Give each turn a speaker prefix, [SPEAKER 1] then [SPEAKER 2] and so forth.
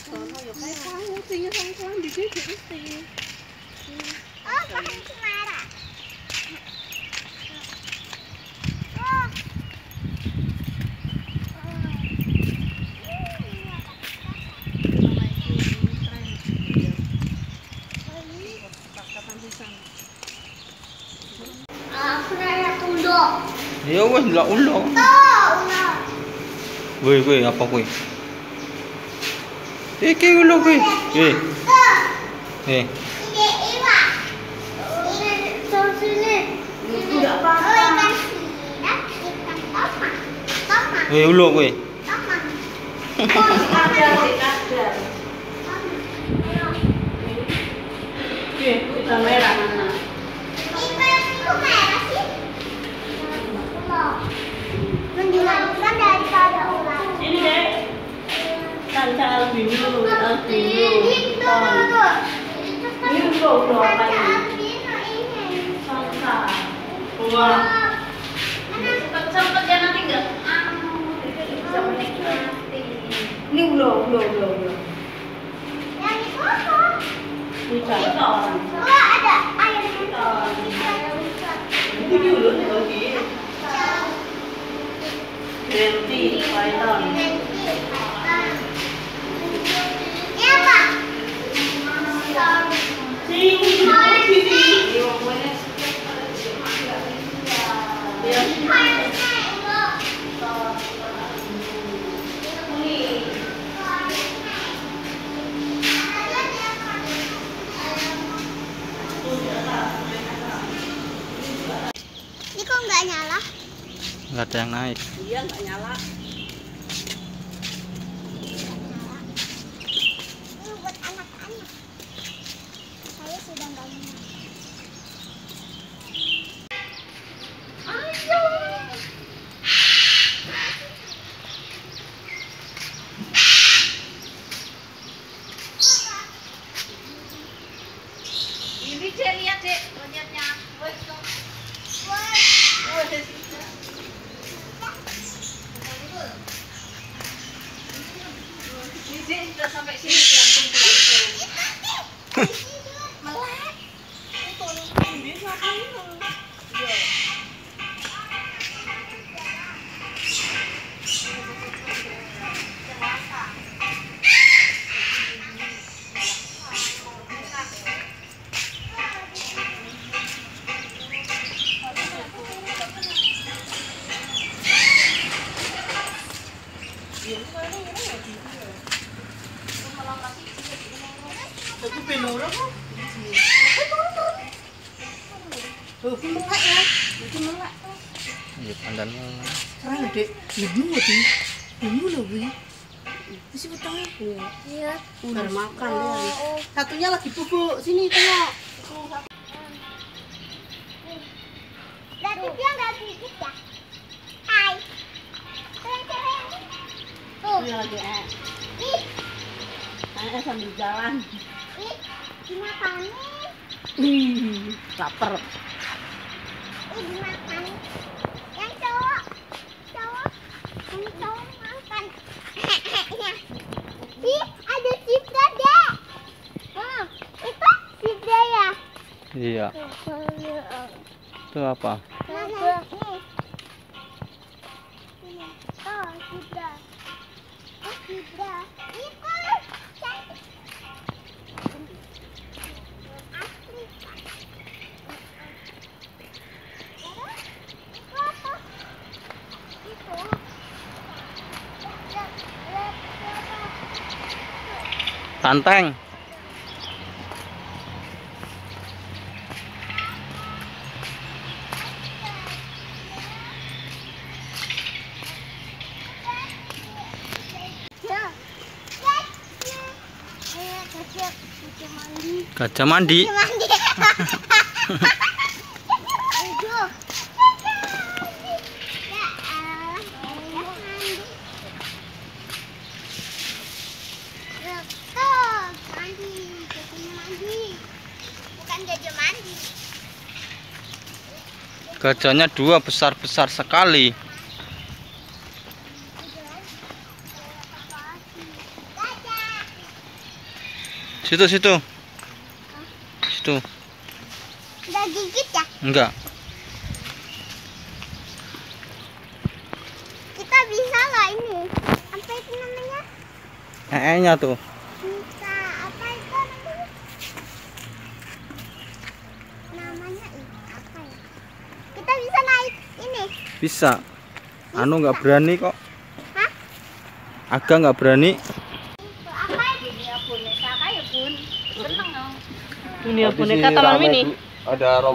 [SPEAKER 1] sono ya kae kae sing sang di sini mesti.
[SPEAKER 2] Oh, pakai cemara. Oh. Aku nak tunduk.
[SPEAKER 3] Ya wes ndelok ulo. Woi, apa kuwi? Iki ulo kuwi.
[SPEAKER 2] Ini iwa. Ini sini.
[SPEAKER 1] Enggak apa-apa.
[SPEAKER 3] Ulo kuwi.
[SPEAKER 1] Kadar. Kita merah mana?
[SPEAKER 2] Menjelaskan daripada ular.
[SPEAKER 1] Ini deh. Kancah albino, Ini ulo apa ini? Sangka. Wah. Cepet ya nanti enggak. Bisa menikmati. Ini ulo.
[SPEAKER 2] Yang itu apa?
[SPEAKER 1] Python.
[SPEAKER 2] Oh, ada airnya.
[SPEAKER 1] Itu ulo nih lagi. Berhenti, Python.
[SPEAKER 2] Ini apa? Ini kok nggak nyala?
[SPEAKER 3] Nggak ada yang naik.
[SPEAKER 1] Iya, nggak nyala.
[SPEAKER 2] Ini buat anak-anak. Saya sudah nggak mau. Ayo.
[SPEAKER 1] Ini Cek, lihat Cek, monyetnya. Ini sudah sampai sini langsung pulang.
[SPEAKER 2] Melek.
[SPEAKER 1] Ini ngapain? Iya. Aku penora kok. Tuh, melek ya. Itu melek.
[SPEAKER 3] Iya, pandan.
[SPEAKER 1] Keren, Dek. Lebih lagi. Ini lebih. Isi petangnya.
[SPEAKER 2] Iya.
[SPEAKER 1] Udah makan dia. Satunya lagi bubuk. Sini tengok.
[SPEAKER 2] Berarti dia nggak gigit ya? Hai. Keren. Tuh.
[SPEAKER 1] Dia lagi
[SPEAKER 2] Ih,
[SPEAKER 1] sambil jalan.
[SPEAKER 2] ih, dimakanin.
[SPEAKER 1] Lapar.
[SPEAKER 2] Ih, dimakanin. Yang cowok. Yang cowok makan. Ih, ada zebra deh. Itu zebra ya?
[SPEAKER 3] Iya. Itu apa?
[SPEAKER 2] Mana? Nih. Oh, zebra. Oh, zebra. Itu cantik. Asli. Terus, itu apa? Itu.
[SPEAKER 3] Tanteng. Gajah mandi. Gajahnya dua, besar-besar sekali. Situ. Situ.
[SPEAKER 2] Udah gigit ya?
[SPEAKER 3] Enggak.
[SPEAKER 2] Kita bisa nggak ini? Apa itu namanya?
[SPEAKER 3] Nya tuh.
[SPEAKER 2] Bisa apa itu namanya? Namanya apa ya? Kita bisa naik ini?
[SPEAKER 3] Bisa. Anu nggak berani kok.
[SPEAKER 2] Hah?
[SPEAKER 3] Agak nggak berani.
[SPEAKER 2] Apa ini?
[SPEAKER 1] Dunia boneka Taman Mini.
[SPEAKER 3] Ada